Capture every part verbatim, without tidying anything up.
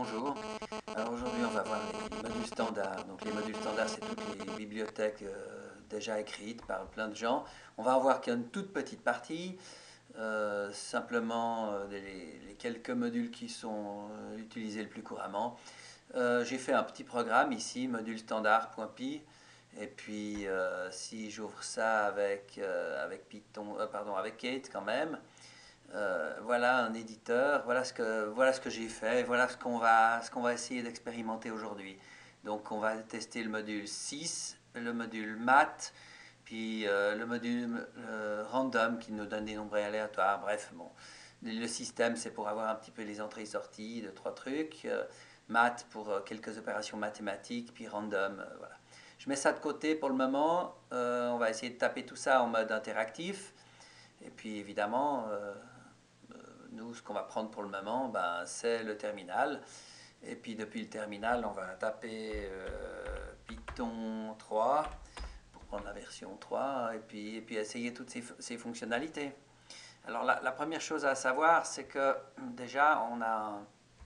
bonjour. Alors aujourd'hui on va voir les modules standards. Donc les modules standards c'est toutes les bibliothèques euh, déjà écrites par plein de gens. On va en voir qu'une toute petite partie, euh, simplement euh, les, les quelques modules qui sont euh, utilisés le plus couramment. Euh, J'ai fait un petit programme ici, module standard.py. Et puis euh, si j'ouvre ça avec, euh, avec Python, euh, pardon, avec Kate quand même. Euh, voilà un éditeur, voilà ce que, voilà ce que j'ai fait, voilà ce qu'on va, ce qu'on va essayer d'expérimenter aujourd'hui. Donc on va tester le module six, le module math, puis euh, le module euh, random qui nous donne des nombres aléatoires. Bref, bon, le système c'est pour avoir un petit peu les entrées et sorties de trois trucs, euh, math pour euh, quelques opérations mathématiques, puis random, euh, voilà. Je mets ça de côté pour le moment, euh, on va essayer de taper tout ça en mode interactif. Et puis évidemment, euh, nous, ce qu'on va prendre pour le moment, ben, c'est le terminal. Et puis depuis le terminal, on va taper euh, Python trois pour prendre la version trois et puis, et puis essayer toutes ces, ces fonctionnalités. Alors la, la, première chose à savoir, c'est que déjà on a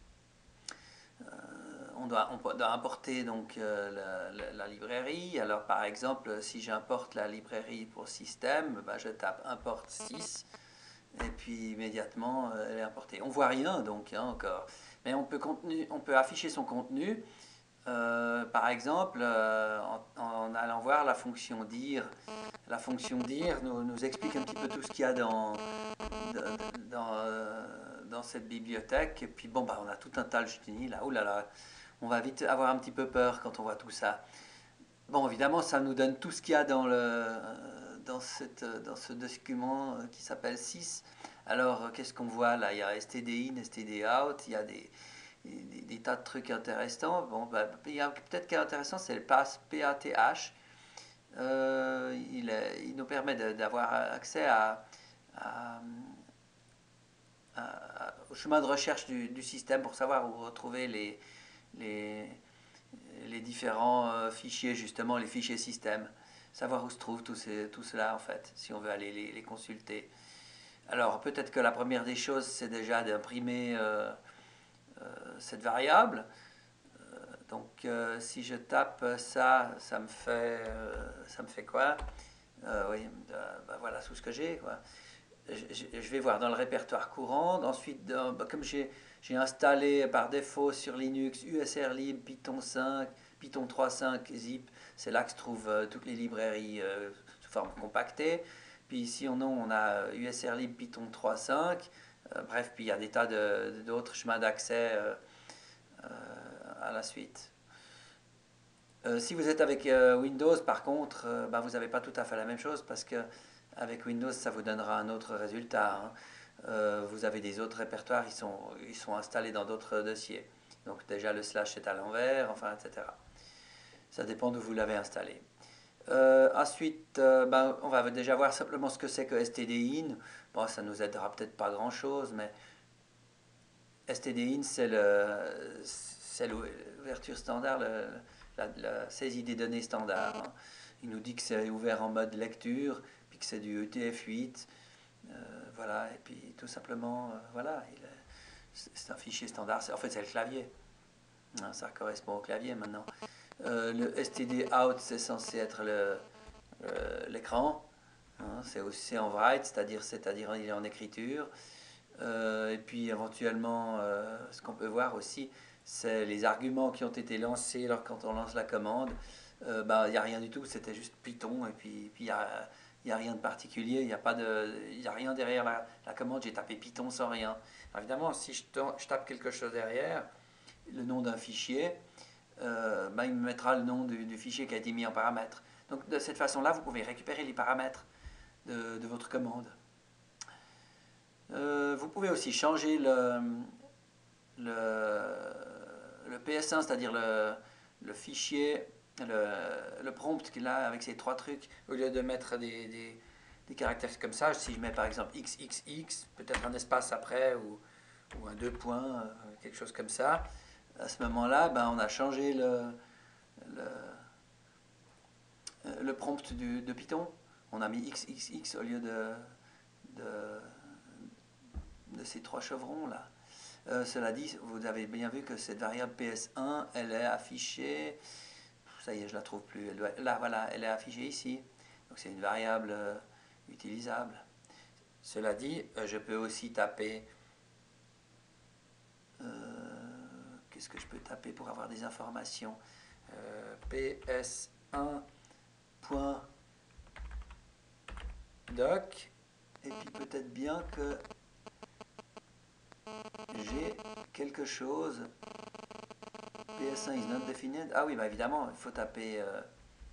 euh, on, doit, on doit importer donc euh, la, la, la, librairie. Alors par exemple, si j'importe la librairie pour système, ben, je tape import six. Et puis immédiatement elle est importée. On voit rien donc hein, encore, mais on peut, contenu, on peut afficher son contenu, euh, par exemple euh, en, en, allant voir la fonction dire. La fonction dire nous, nous explique un petit peu tout ce qu'il y a dans, dans, euh, dans cette bibliothèque. Et puis bon, bah, on a tout un tas de génie là, oh là là, on va vite avoir un petit peu peur quand on voit tout ça. Bon, évidemment, ça nous donne tout ce qu'il y a dans, le, dans, cette, dans ce document qui s'appelle six. Alors, qu'est-ce qu'on voit là? Il y a std in, std out, il y a des, des, des tas de trucs intéressants. Bon, bah, il y a peut-être qui est intéressant, c'est le pass path. Euh, il, est, il nous permet d'avoir accès à, à, à, au chemin de recherche du, du système pour savoir où retrouver les, les, les différents euh, fichiers, justement les fichiers système, savoir où se trouve tout, ces, tout cela en fait, si on veut aller les, les consulter. Alors peut-être que la première des choses c'est déjà d'imprimer euh, euh, cette variable. Euh, donc euh, si je tape ça, ça me fait, euh, ça me fait quoi? euh, Oui, ben voilà tout ce que j'ai quoi. Je, je vais voir dans le répertoire courant. Ensuite, dans, bah, comme j'ai installé par défaut sur Linux usrlib, Python cinq, Python trois point cinq, zip, c'est là que se trouvent euh, toutes les librairies euh, sous forme compactée. Puis ici, on, on a usrlib, Python trois point cinq. Euh, bref, puis il y a des tas d'autres de, chemins d'accès euh, euh, à la suite. Euh, si vous êtes avec euh, Windows, par contre, euh, bah, vous n'avez pas tout à fait la même chose parce que avec Windows, ça vous donnera un autre résultat. Hein. Euh, vous avez des autres répertoires, ils sont, ils sont installés dans d'autres dossiers. Donc déjà le slash est à l'envers, enfin, et cetera. Ça dépend d'où vous l'avez installé. Euh, ensuite, euh, ben, on va déjà voir simplement ce que c'est que stdin. Bon, ça nous aidera peut-être pas grand-chose, mais stdin, c'est l'ouverture standard, le, la, la saisie des données standard. Hein. Il nous dit que c'est ouvert en mode lecture, puis que c'est du E T F huit. Euh, voilà, et puis tout simplement, euh, voilà, c'est un fichier standard. En fait, c'est le clavier. Hein, ça correspond au clavier maintenant. Euh, le stdout, c'est censé être l'écran. Hein, c'est aussi en write, c'est-à-dire c'est-à-dire il est en écriture. Euh, et puis éventuellement, euh, ce qu'on peut voir aussi, c'est les arguments qui ont été lancés alors quand on lance la commande. Euh, bah, il n'y a rien du tout, c'était juste Python, et puis il n'y a, y a rien de particulier, il n'y a, pas de, y a rien derrière la, la commande, j'ai tapé Python sans rien. Alors évidemment, si je, je tape quelque chose derrière, le nom d'un fichier, euh, bah, il me mettra le nom du, du fichier qui a été mis en paramètre. Donc de cette façon-là, vous pouvez récupérer les paramètres de, de votre commande. Euh, vous pouvez aussi changer le, le, le P S un, c'est-à-dire le, le fichier, le, le prompt qu'il a avec ces trois trucs. Au lieu de mettre des, des, des caractères comme ça, si je mets par exemple X X X, peut-être un espace après ou, ou un deux points, quelque chose comme ça, à ce moment-là, ben, on a changé le, le, le prompt du, de Python. On a mis X X X au lieu de, de, de ces trois chevrons là. Euh, cela dit, vous avez bien vu que cette variable P S un, elle est affichée, ça y est, je la trouve plus, elle doit, là voilà, elle est affichée ici, donc c'est une variable euh, utilisable. Cela dit, euh, je peux aussi taper, euh, qu'est-ce que je peux taper pour avoir des informations, euh, P S un point doc, et puis peut-être bien que j'ai quelque chose. P S un is not defined. Ah oui, bah évidemment, il faut taper euh,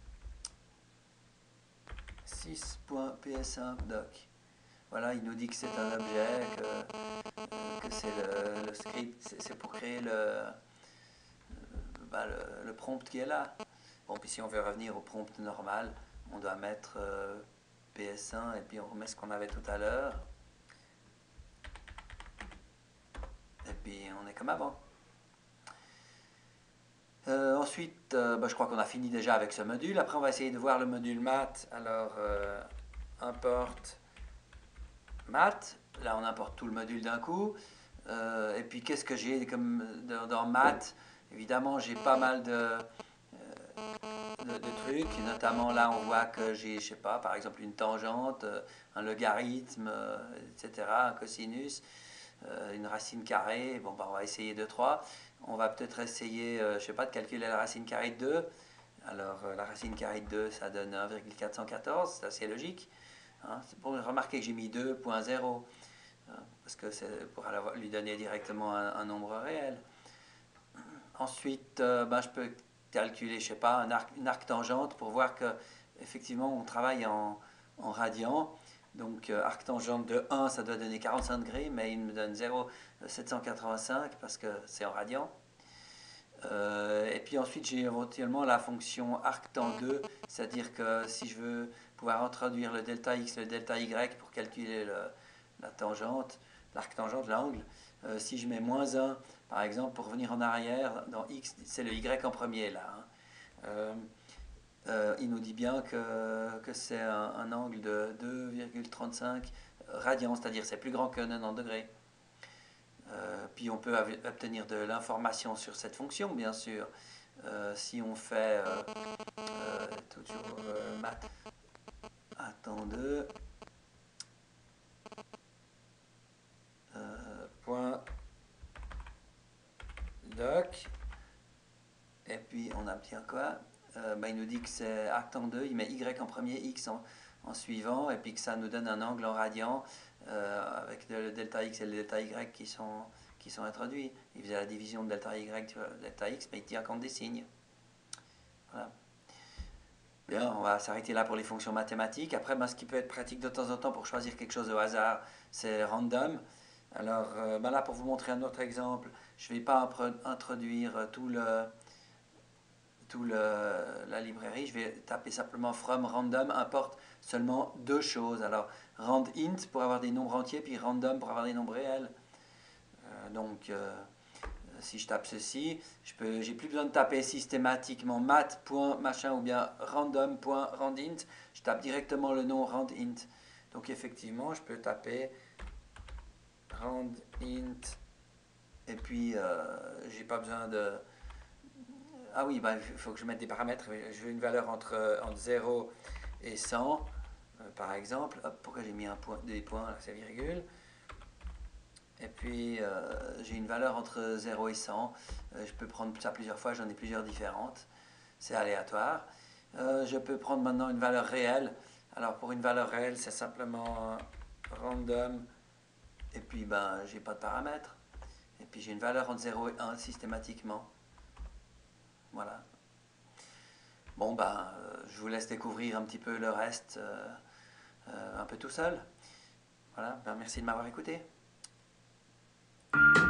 six point P S un doc. Voilà, il nous dit que c'est un objet, que, euh, que c'est le, le script, c'est pour créer le, euh, bah, le, le prompt qui est là. Bon, puis si on veut revenir au prompt normal, on doit mettre euh, P S un et puis on remet ce qu'on avait tout à l'heure. Et puis on est comme avant. Euh, ensuite, euh, bah, je crois qu'on a fini déjà avec ce module. Après, on va essayer de voir le module math. Alors, euh, import math. Là, on importe tout le module d'un coup. Euh, et puis, qu'est-ce que j'ai comme dans, dans math? Évidemment, j'ai pas mal de, euh, de, de trucs. Notamment, là, on voit que j'ai, je sais pas, par exemple, une tangente, euh, un logarithme, euh, et cetera, un cosinus, euh, une racine carrée. Bon, bah, on va essayer deux, trois. On va peut-être essayer, euh, je sais pas, de calculer la racine carrée de deux. Alors, euh, la racine carrée de deux, ça donne un virgule quatre cent quatorze, c'est assez logique. Hein. C'est pour remarquer que j'ai mis deux point zéro, hein, parce que c'est pour lui donner directement un, un nombre réel. Ensuite, euh, ben, je peux calculer, je sais pas, un arc, une arctangente pour voir que effectivement on travaille en, en radians. Donc, euh, arctangente de un, ça doit donner quarante-cinq degrés, mais il me donne zéro virgule sept cent quatre-vingt-cinq parce que c'est en radians. Euh, et puis ensuite, j'ai éventuellement la fonction arctan deux, c'est-à-dire que si je veux pouvoir introduire le delta x, le delta y pour calculer le, la tangente, l'arctangente, l'angle, euh, si je mets moins un, par exemple, pour revenir en arrière, dans x, c'est le y en premier là. Hein. Euh, euh, il nous dit bien que, que c'est un, un angle de deux virgule trente-cinq radians, c'est-à-dire c'est plus grand que quatre-vingt-dix degrés. Euh, puis on peut obtenir de l'information sur cette fonction, bien sûr. Euh, si on fait euh, euh, toujours euh, math, attendez, euh, point doc, et puis on obtient quoi? euh, ben, il nous dit que c'est arctan deux, il met y en premier, x en, en suivant, et puis que ça nous donne un angle en radian euh, avec le delta x et le delta y qui sont, qui sont introduits. Il faisait la division de delta y sur delta x, mais il tient compte des signes. Voilà. Bien, on va s'arrêter là pour les fonctions mathématiques. Après, ben, ce qui peut être pratique de temps en temps pour choisir quelque chose au hasard, c'est random. Alors euh, ben là, pour vous montrer un autre exemple, je ne vais pas introduire tout le, tout le, la librairie. Je vais taper simplement from random, importe seulement deux choses. Alors, rand int pour avoir des nombres entiers, puis random pour avoir des nombres réels. Euh, donc... Euh, si je tape ceci, je n'ai plus besoin de taper systématiquement math.machin ou bien random.randint. Je tape directement le nom randint. Donc effectivement, je peux taper randint et puis euh, j'ai pas besoin de... Ah oui, bah, il faut que je mette des paramètres. Je veux une valeur entre, entre zéro et cent, euh, par exemple. Hop, pourquoi j'ai mis un point, des points, là c'est virgule. Et puis, euh, j'ai une valeur entre zéro et cent. Euh, je peux prendre ça plusieurs fois, j'en ai plusieurs différentes. C'est aléatoire. Euh, je peux prendre maintenant une valeur réelle. Alors, pour une valeur réelle, c'est simplement random. Et puis, ben, j'ai pas de paramètres. Et puis, j'ai une valeur entre zéro et un systématiquement. Voilà. Bon, ben, euh, je vous laisse découvrir un petit peu le reste, euh, euh, un peu tout seul. Voilà, ben, merci de m'avoir écouté. Thank you.